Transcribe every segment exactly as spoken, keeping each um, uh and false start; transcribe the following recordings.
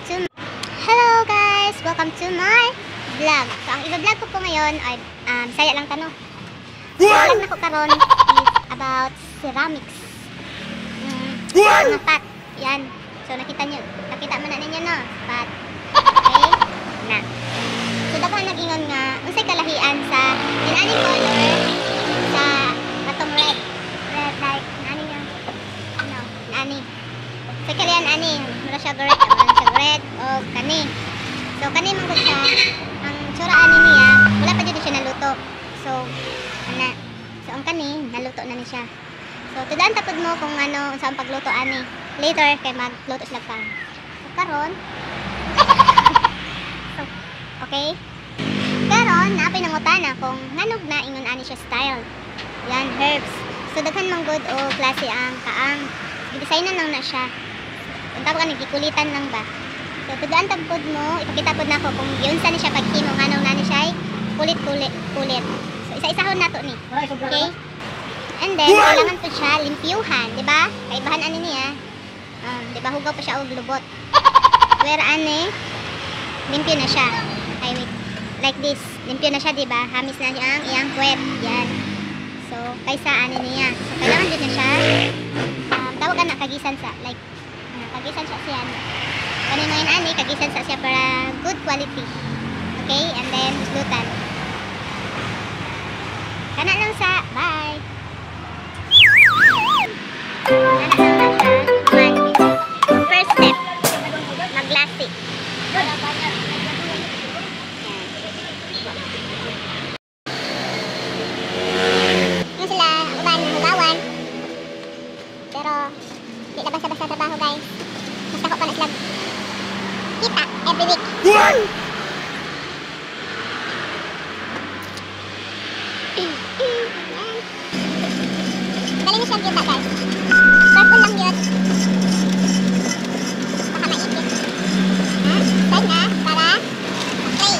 to Hello guys! Welcome to my vlog. So ang i-vlog ko po ngayon ay um, saya lang tanong. Vlog na ko karon is about ceramics. Mm, mga pot. Yan. So nakita nyo, nakita mo na ninyo no? Pot. Okay? Na. So dapat nag-ingon nga unsay kalahian sa inaning color sa katong red. Red like nani nga. Ano? Nani. So kalian ani, mura siya red, mura siya red o kani. So kani man gud siya ang tsura ani niya, wala pa jud siya naluto. So ana. So ang kani naluto na ni siya. So tudaan tapod mo kung ano unsa ang pagluto ani. Later kay magluto sila ka. So karon so, okay. Karon naapay nangutana kung nganog na ingon ani siya style. Yan herbs. So daghan man gud o klase ang kaang. Gidesignan lang na siya. Kung tawag ka nagkikulitan lang ba. So tudaan tapod mo, ipakita pod nako kung giunsa ni siya paghimo nganong nani siya kulit-kulit kulit. So isa-isahon nato ni. Okay? And then kailangan po siya limpyuhan, di ba? Kaibahan ani niya. Um, di ba hugaw pa siya og lubot. Where ani limpyo na siya. Ay wait. Like this, limpyo na siya, di ba? Hamis na siya ang iyang puwet. Yan. So kaysa ani niya. So kailangan din na siya um, tawag ka na kagisan sa like uh, kagisan siya siya. Kanin mo yun ani, kagisan sa siya para good quality. Okay? And then huslutan. Kana lang sa bye. Kana lang na siya. One. First step. Maglasi. Yung sila uban ng hugawan. Pero di na basta-basta trabaho guys. Mas ako pa na sila kita every week. Galing siya kita guys. Purple lang yun. Baka maipit. Ha? Side na para play.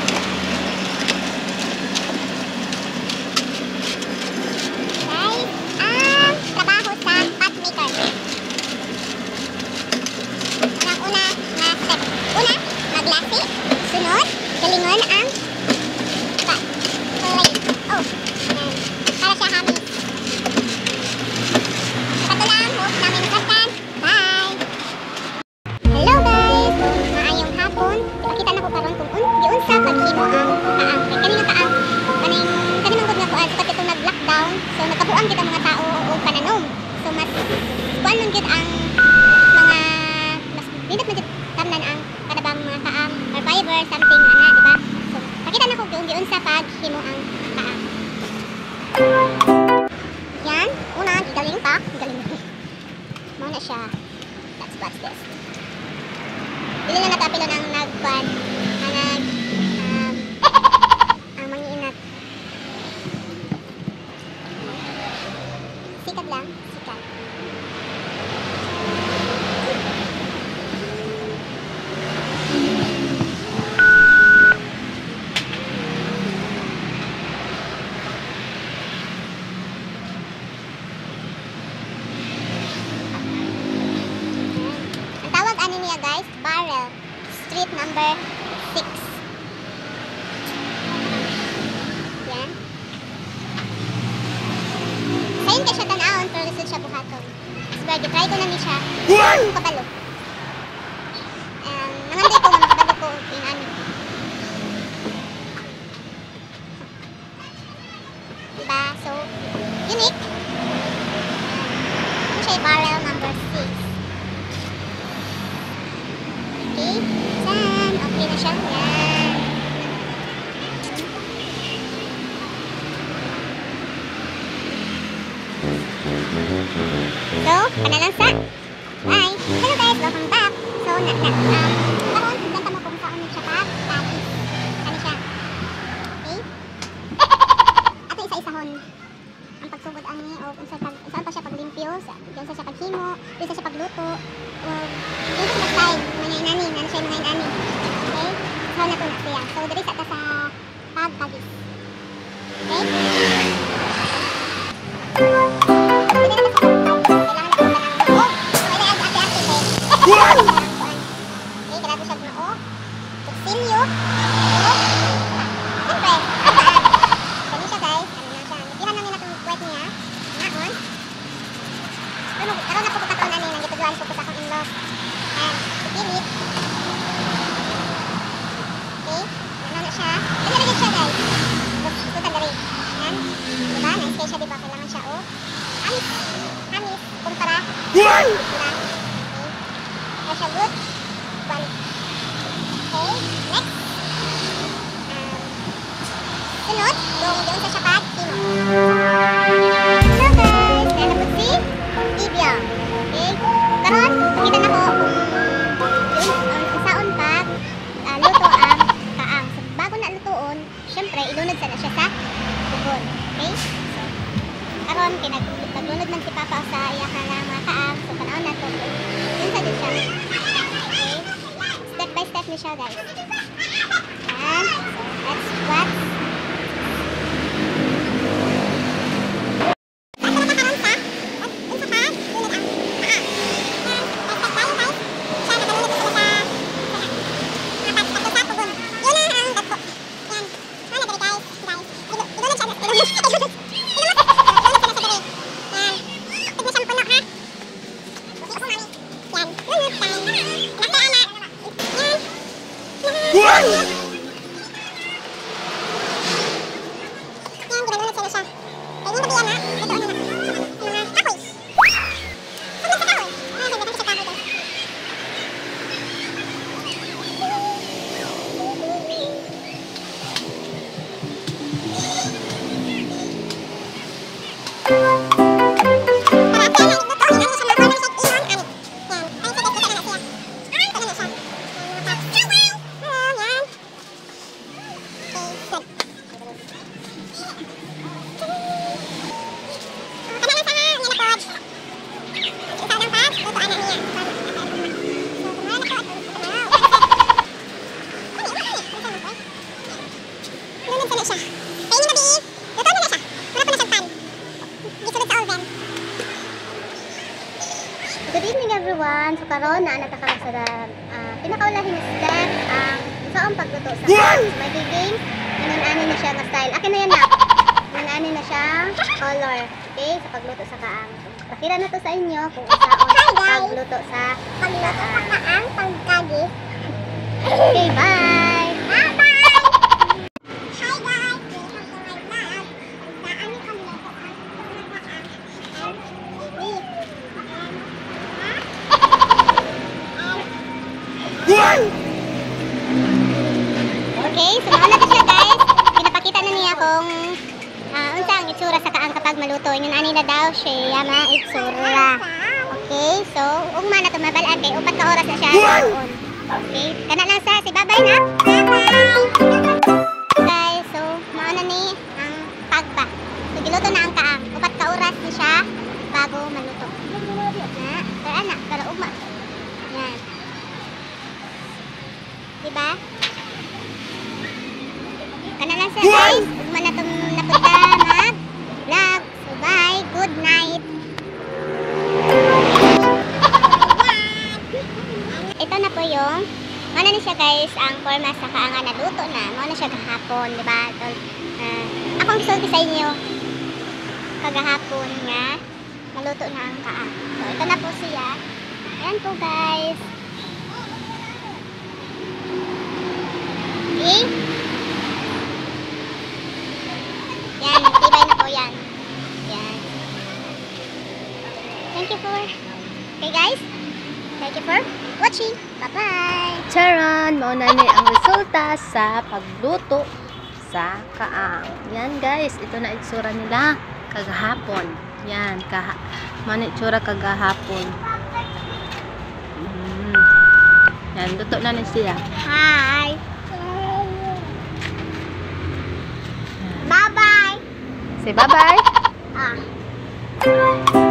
Guys, ang trabaho sa pot maker. Ang una na step. Una, maglasi. Sunod, galingon ang pot. Play. Oh, ayan. Para siya hamis. Ito lang, hope namin masarkan. Bye! Hello guys! Maayong hapon. Ipakita na ko karon kung un giunsa paghimo ang kaang. Kay kanina kaang kaning kanina gud nga kuan sa itong nag-lockdown. So nagkabuang kita mga tao og pananom. So mas kuan man gid ang mga mas dinat man gid tamnan ang kadabang mga kaang or fiber something ana, di ba? So pakita na ko kung giunsa paghimo ang kaang. Yan, una gigaling pa, gigaling. Mo na siya. That's what's this. Dili na natapilo ng nagkuan, ang nag um, ang mangiinat. Sikat lang, sikat. Guys, barrel, street number six. Yan. Sayon ka siya tanawon, pero lisod siya buhaton. Sige, try ko na ni siya. Ano kabalo? Um, nanganday ko nga makabalo ko inani. Diba? So, unique. Ano siya barrel number six. Okay, saan? Okay na siya. Yan. So, kana lang sa. Bye! Hello guys, welcome back. So, na, na, um, karoon, ganda mo kung saan siya pa. Tati. Ano siya? Okay? Ato isa-isahon. Ang pagsugod ani o kung saan, saan pa siya paglimpyo, kung saan siya paghimo, kung saan siya pagluto, o kung saan mag-slide, mga inani, ano siya mga inani. Okay? So, na to na siya. So, dali sa ta sa pagpagis. Okay? Pwede na sa kailangan na po ba ng oh! Pwede ag-ate-ate eh. Okay, kada siya gnoo. Kutsilyo. O, siyempre, kataan. Ganun siya guys. Ano na siya. Nagdihan lang nila itong puwet niya. Naon. Pero karoon na po pagkataon na nila. Nagituduan po po sa akong in-law. And, ipilit. Okay. Ano na siya. Ganyan rin siya guys. Ito tagari. Yan. Diba? Nice siya diba? Kailangan siya o. Amis. Amis. Kumpara. Yan! Diba? Okay. Kaya siya good. One. Okay. Next. Um, sunod. Yung doon sa siya timo. So guys. Kaya na po si Ibya. Okay. Karoon. Kita na po kung yung saon pa uh, luto ang kaang. So, bago na lutoon, syempre, ilunod sana siya sa bubon. Okay? So, karon pinag naglunod man si Papa sa iya ka ng mga kaang. So, panahon na ito. Yun sa din siya. Okay? Step by step ni siya, guys. And, so, let's what? Good evening everyone. So karon na natakaroon sa uh, pinakaulahin na step ang saong pagluto sa magiging inunani na siya nga style. Akin na yan na. Inunani na siya color. Okay, sa pagluto sa kaang. So, pakita na to sa inyo kung saon pagluto sa kaang pagkagi. Okay, bye. Bye bye. Okay, so nauna na siya guys. Pinapakita na niya kung uh, unsa ang itsura sa kaang kapag maluto. Yun ani na daw siya mga itsura. Okay, so ugma na tumabalaan kay upat ka oras na siya doon. Okay, kana lang sa si babay na. Bye-bye. Guys, so mauna ni ang pagba. So giluto na ang kaang. Upat ka oras ni siya bago maluto. Na, pero anak, pero ugma. Yan. Diba? Kana lang sa guys. Ugma na itong napunta mag-vlog. So bye. Good night. Ito na po yung mana na siya guys ang forma sa kaangan na luto na. Mana na siya kahapon. Diba? So, uh, akong gusto sa inyo kagahapon nga maluto na ang kaang. So ito na po siya. Ayan po guys. Okay? Yan, tibay na po yan. Yan. Thank you for, okay guys, thank you for watching. Bye-bye! Charan! Mauna ni ang resulta sa pagluto sa kaang. Yan guys, ito na itsura nila kagahapon. Yan, kaha mauna itsura kagahapon. Mm. Yan, luto na ni siya. Hi! Bye-bye! Say bye-bye! Ah.